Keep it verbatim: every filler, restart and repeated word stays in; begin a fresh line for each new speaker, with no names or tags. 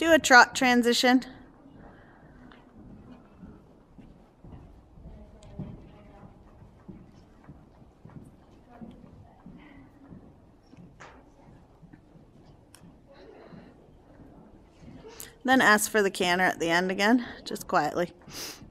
Do a trot transition. Then ask for the canter at the end again, just quietly.